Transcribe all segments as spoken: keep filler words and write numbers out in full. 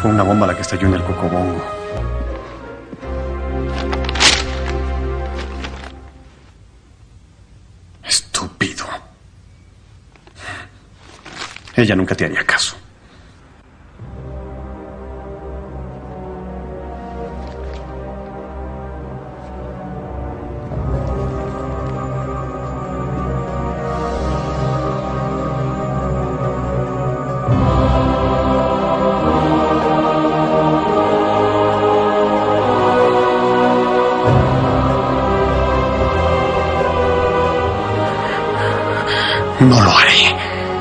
Fue una bomba la que estalló en el Cocobongo. Estúpido. Ella nunca te haría caso. No lo haré.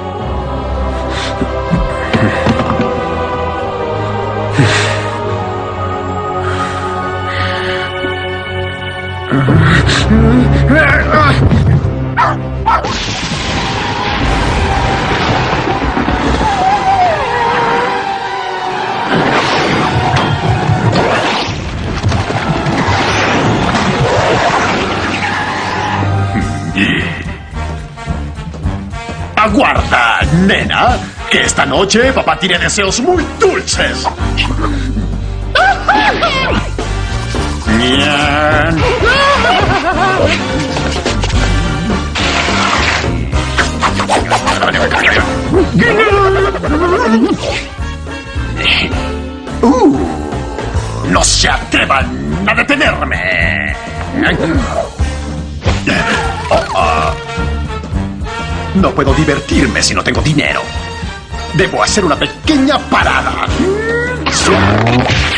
Aguarda, nena, que esta noche papá tiene deseos muy dulces. Bien. Uh, no se atrevan a detenerme. Oh, oh. No puedo divertirme si no tengo dinero. Debo hacer una pequeña parada.